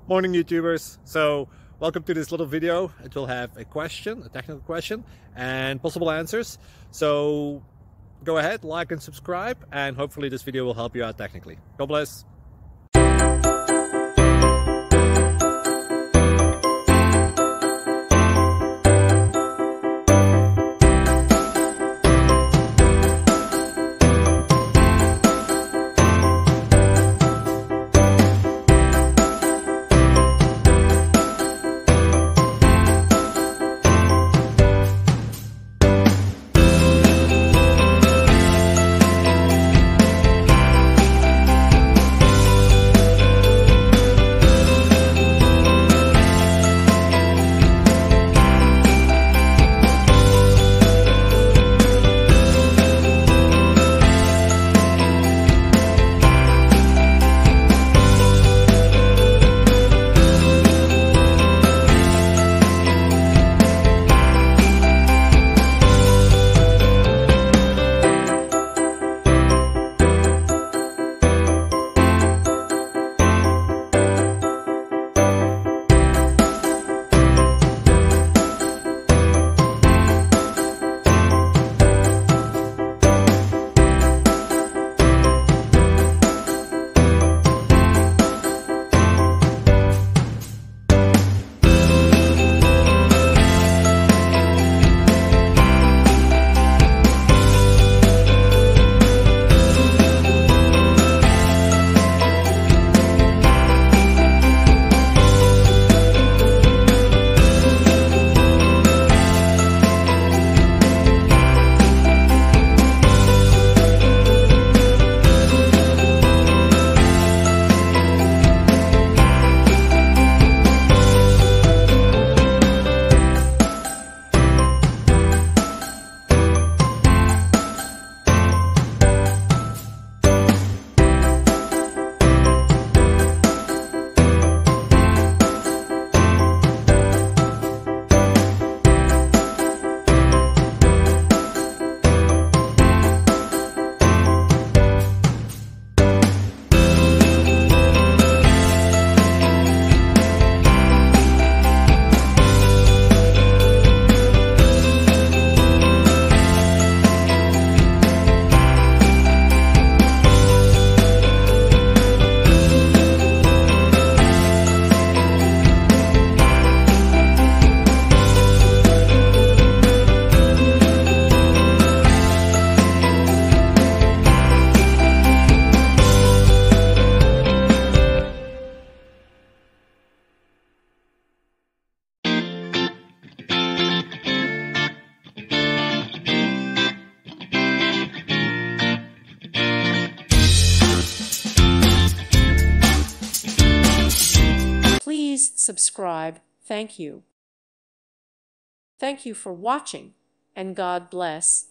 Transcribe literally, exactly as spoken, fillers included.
Morning YouTubers. So welcome to this little video. It will have a question, a technical question, and possible answers. So go ahead, like and subscribe, and hopefully this video will help you out technically. God bless. Please subscribe. Thank you. Thank you for watching, and God bless.